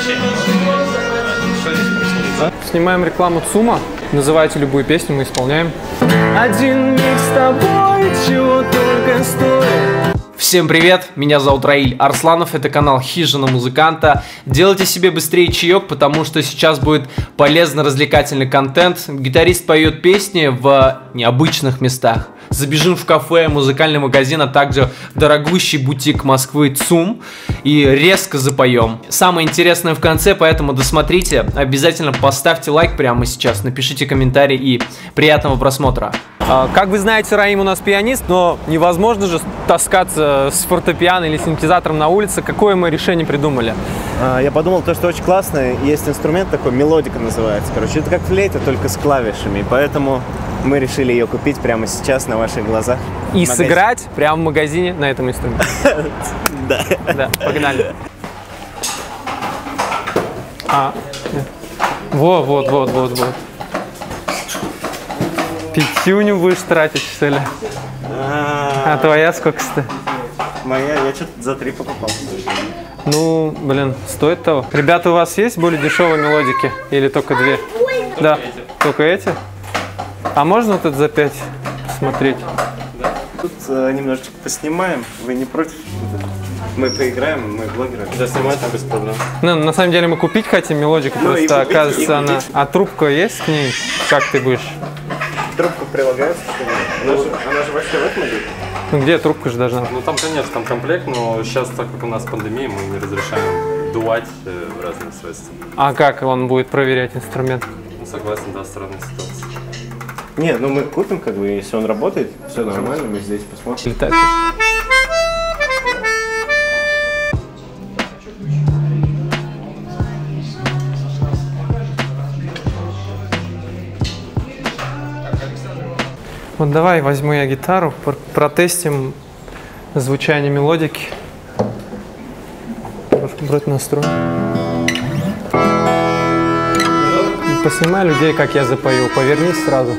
Снимаем рекламу ЦУМа. Называйте любую песню, мы исполняем. Один миг с тобой, чего только стоит. Всем привет, меня зовут Раиль Арсланов, это канал Хижина Музыканта. Делайте себе быстрее чаек, потому что сейчас будет полезно-развлекательный контент. Гитарист поет песни в необычных местах. Забежим в кафе, музыкальный магазин, а также дорогущий бутик Москвы ЦУМ и резко запоем. Самое интересное в конце, поэтому досмотрите. Обязательно поставьте лайк прямо сейчас, напишите комментарий и приятного просмотра. Как вы знаете, Раим у нас пианист, но невозможно же таскаться с фортепиано или синтезатором на улице. Какое мы решение придумали? Я подумал, что очень классно. Есть инструмент такой, мелодика называется. Короче, это как флейта, только с клавишами. Поэтому мы решили ее купить прямо сейчас на ваших глазах. И сыграть прямо в магазине на этом инструменте. Да. Да, погнали. Вот. Пятюню будешь тратить, что ли? А твоя сколько стоит? Моя, я что-то за 3 покупал. Ну, блин, стоит того. Ребята, у вас есть более дешевые мелодики? Или только 2? Да, только эти? А можно вот это за 5 смотреть? Тут немножечко поснимаем. Вы не против? Мы поиграем, мы блогеры. Да, снимать без проблем. Ну, на самом деле мы купить хотим мелодику, просто купить, оказывается она... А трубка есть к ней? Как ты будешь? Трубка прилагается, что ли? Она же вообще в этом идет? Ну где трубка же должна? Ну там, конечно, там комплект, но сейчас, так как у нас пандемия, мы не разрешаем дувать в разные средства. А как он будет проверять инструмент? Ну, согласен, да, странная ситуация. Не, ну мы купим, как бы, если он работает, все нормально, мы здесь посмотрим. Летает. Вот давай возьму я гитару, протестим звучание мелодики. Брать настрой. Поснимай людей, как я запою. Повернись сразу.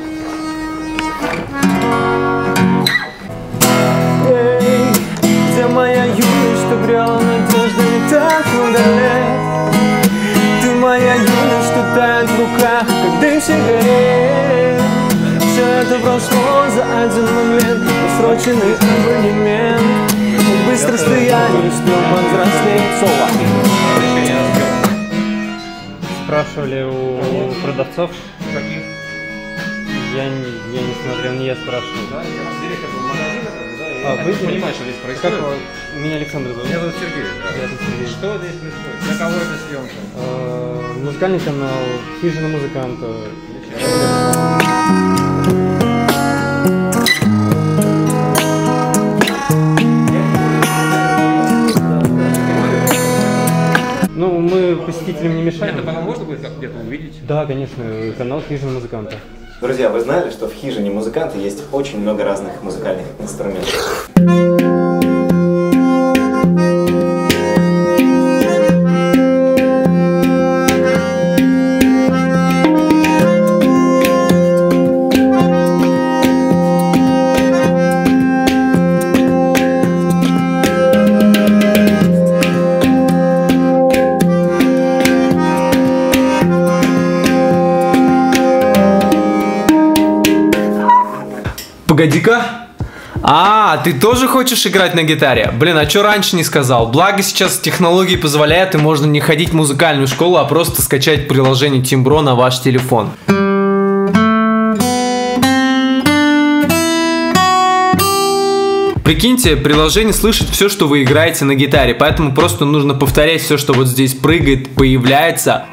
Эй, где моя юность, что грела надеждами так много лет? Ты моя юность, что тает в руках, как дым сигарет. Все это прошло за один момент, просроченный абонемент. Как быстро, что я не успел повзрослеть. Соло. Спрашивали у продавцов. Каких? Я не смотрел, не я спрашивал. Да, я директор магазина, да, вы понимаешь, что здесь происходит? Меня Александр зовут. Меня зовут Сергей. Я тут Сергей. Что здесь происходит? Для кого это съемка? Музыкальный канал Хижина Музыканта. Ну, мы посетителям не мешаем. Это потом можно будет как где-то увидеть? Да, конечно, канал Хижина Музыканта. Друзья, вы знали, что в Хижине Музыканта есть очень много разных музыкальных инструментов? Погоди-ка. Ты тоже хочешь играть на гитаре? Блин, а чё раньше не сказал? Благо сейчас технологии позволяют, и можно не ходить в музыкальную школу, а просто скачать приложение Timbro на ваш телефон. Прикиньте, приложение слышит все, что вы играете на гитаре, поэтому просто нужно повторять все, что вот здесь прыгает, появляется.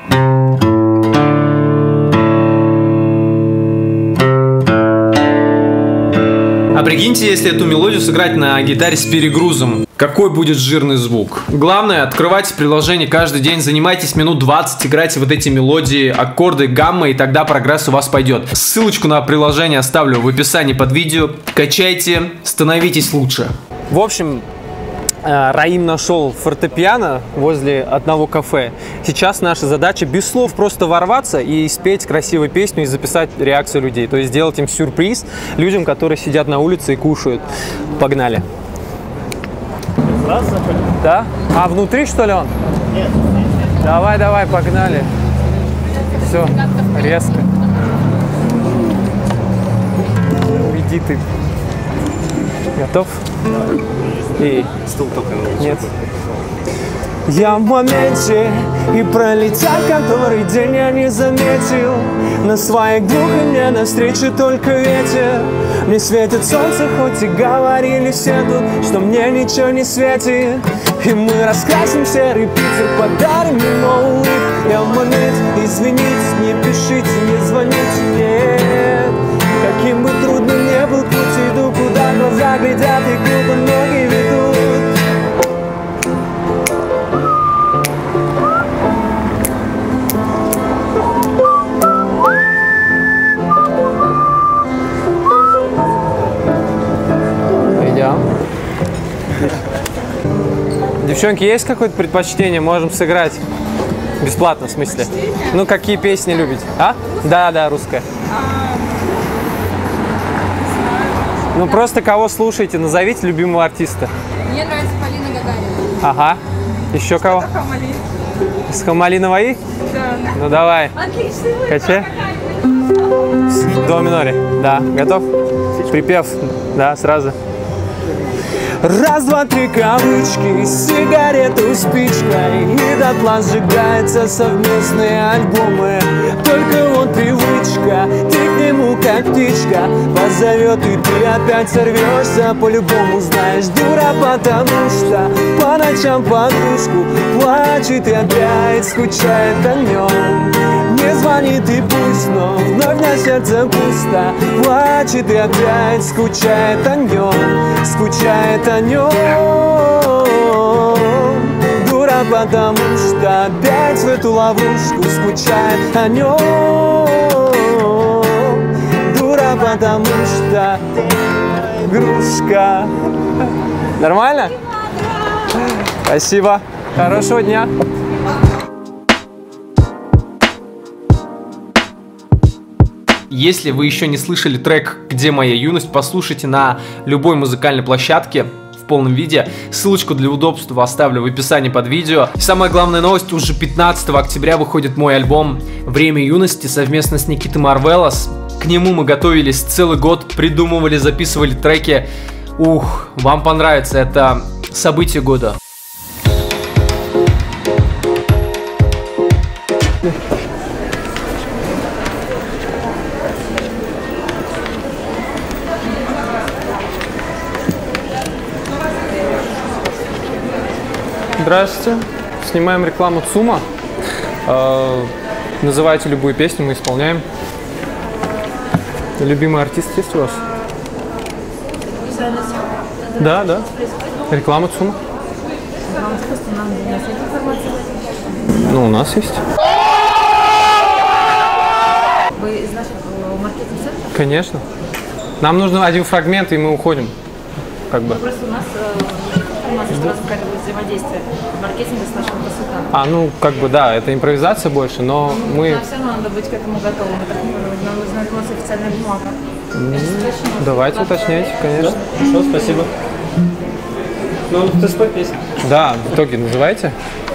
А прикиньте, если эту мелодию сыграть на гитаре с перегрузом, какой будет жирный звук. Главное, открывайте приложение каждый день, занимайтесь минут 20, играйте вот эти мелодии, аккорды, гаммы, и тогда прогресс у вас пойдет. Ссылочку на приложение оставлю в описании под видео. Качайте, становитесь лучше. В общем, Раим нашел фортепиано возле одного кафе. Сейчас наша задача без слов просто ворваться и спеть красивую песню и записать реакцию людей. То есть сделать им сюрприз людям, которые сидят на улице и кушают. Погнали. Да? А внутри, что ли, он? Нет. Давай, давай, погнали. Все, резко. Уйди ты. Готов? И... Стул только Нет. Я в моменте, и пролетел который день я не заметил. На своих двух и мне навстречу только ветер. Мне светит солнце, хоть и говорили все тут, что мне ничего не светит. И мы раскрасим серый Питер, подарим ему улыбку. Я в моменте, извините, не пишите, не звоните, нет. Каким бы трудным ни был путь, иду, куда глаза глядят и куда ноги ведут. Девчонки, есть какое-то предпочтение? Можем сыграть. Бесплатно, в смысле. Ну, какие песни любите? А? Да, да, русская. Ну, просто кого слушаете, назовите любимого артиста. Мне нравится Полина Гагарина. Ага. Еще кого? Хамали. С Хамалиновой? Да. Ну, давай. Отличный выбор. Качай. До миноре. Да. Готов? Припев. Да, сразу. Раз, два, три кавычки, сигарету спичкой, и дотла сжигаются совместные альбомы. Только вот привычка, ты к нему как птичка позовет, и ты опять сорвешься. По-любому знаешь, дура, потому что по ночам подружку плачет и опять скучает о нем. Не звонит и пусть, но вновь на сердце пусто. Плачет и опять скучает о нем, скучает о нем. Дура, потому что опять в эту ловушку скучает о нем. Дура, потому что игрушка. Нормально? Спасибо. Хорошего дня. Если вы еще не слышали трек «Где моя юность», послушайте на любой музыкальной площадке в полном виде. Ссылочку для удобства оставлю в описании под видео. И самая главная новость, уже 15 октября выходит мой альбом «Время юности» совместно с Никитой Марвелос. К нему мы готовились целый год, придумывали, записывали треки. Ух, вам понравится, это событие года. Здравствуйте. Снимаем рекламу ЦУМа. Называйте любую песню, мы исполняем. Любимый артист есть у вас? Да, да. Реклама ЦУМа. Ну, у нас есть. Вы из нашего маркетинг-центра? Конечно. Нам нужен один фрагмент, и мы уходим. Как бы. Просто у нас какое-то взаимодействие маркетинга с нашим консультантом. А, ну, как бы, да, это импровизация больше, но мы... Нам все равно надо быть к этому готовым. Нам нужна у нас официальная бумага. Давайте уточняйте, конечно. Хорошо, спасибо. Ну, ты спой песню. Да, в итоге называйте.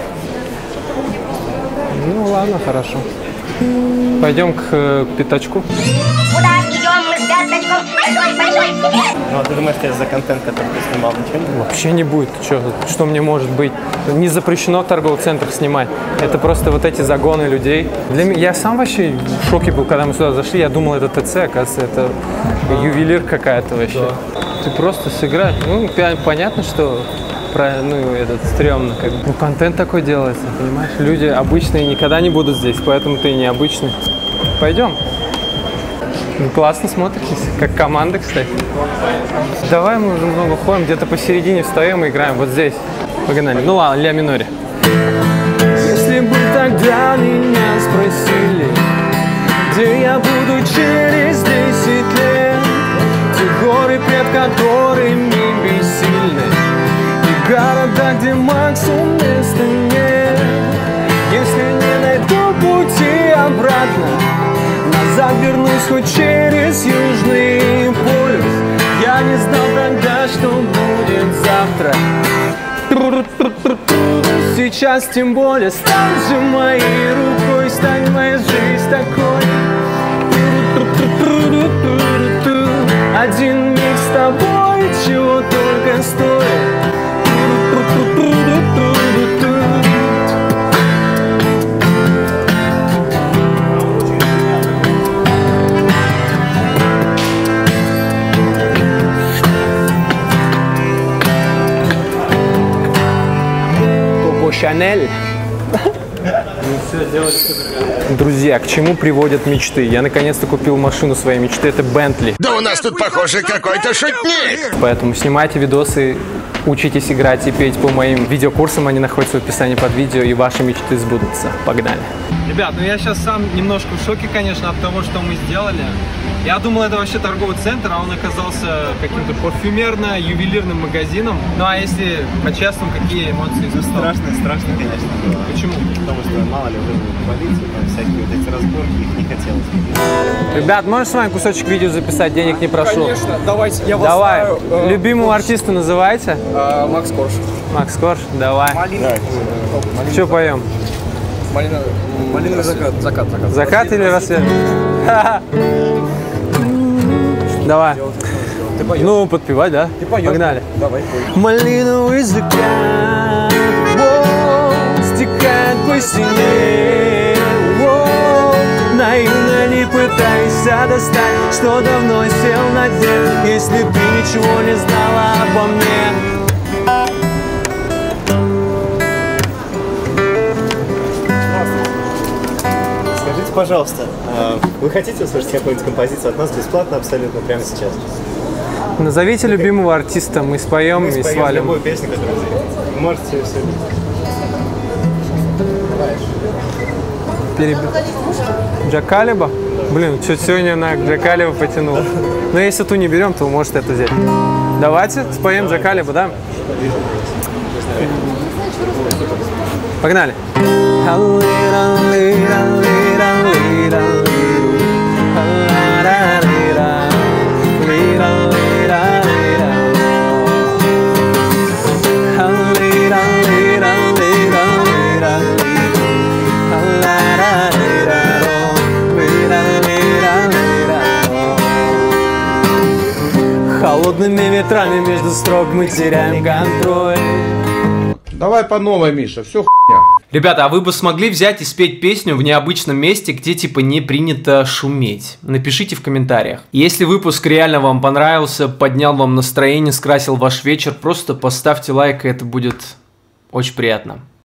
Ну, ладно, хорошо. Пойдем к пятачку. Куда идем мы с пяточком? Большой секрет! Ну, а ты думаешь, тебе за контент, который ты снимал, ничего не было? Вообще не будет. Что мне может быть? Не запрещено в торговых центрах снимать. Это просто вот эти загоны людей. Для меня, я сам вообще в шоке был, когда мы сюда зашли. Я думал, это ТЦ, оказывается, это ювелир какая-то вообще. Да. Ты просто сыграй. Ну, понятно, что этот стрёмно. Ну, контент такой делается, понимаешь? Люди обычные никогда не будут здесь, поэтому ты необычный. Пойдем. Ну, классно смотритесь, как команда, кстати. Давай, мы уже много ходим, где-то посередине встаем и играем. Вот здесь. Погнали. Ну ладно, ля миноре. Если бы тогда меня спросили, где я буду через 10 лет, те горы, пред которыми бессильны, и города, где максимум места нет. Если не найду пути обратно, назад вернусь хоть через Южный полюс. Я не знал тогда, что будет завтра. сейчас тем более. Стань же моей рукой, стань моей жизнь такой. Один миг с тобой, чего только стоит. Коко Шанель. Друзья, к чему приводят мечты? Я наконец-то купил машину своей мечты, это Бентли. Да у нас тут, похоже, какой-то шутник. Поэтому снимайте видосы, учитесь играть и петь по моим видеокурсам, они находятся в описании под видео, и ваши мечты сбудутся. Погнали! Ребят, ну я сейчас сам немножко в шоке, конечно, от того, что мы сделали. Я думал, это вообще торговый центр, а он оказался каким-то парфюмерно-ювелирным магазином. Ну а если по-честному, какие эмоции? Страшно, конечно, было. Почему? Потому что мало ли вызвали полицию, там всякие вот эти разборки, их не хотелось. Ребят, можешь с вами кусочек видео записать? Денег не прошу. Конечно, давайте, я вас Давай. знаю. Любимого артиста называйте. Макс Корж. Макс Корж, давай. Что поем? Малиновый закат. Закат или рассвет? Давай. Ну, подпевай, да? Погнали. Давай. Малиновый закат, стекает по стене. Наивно не пытайся достать, что давно сел на дне, если ты ничего не знала обо мне. Скажите, пожалуйста, вы хотите услышать какую-нибудь композицию от нас бесплатно абсолютно прямо сейчас? Назовите любимого артиста, мы споем Мы и споем свалим. любую песню, которую вы можете все. Джакалиба? Блин, что сегодня на Джакалиба потянул. Но если ту не берем, то может это взять. Давайте споем Джакалиба, да? Погнали. Холодными ветрами между строк мы теряем контроль. Давай по новой, Миша, все хуйня. Ребята, а вы бы смогли взять и спеть песню в необычном месте, где типа не принято шуметь? Напишите в комментариях. Если выпуск реально вам понравился, поднял вам настроение, скрасил ваш вечер, просто поставьте лайк, и это будет очень приятно.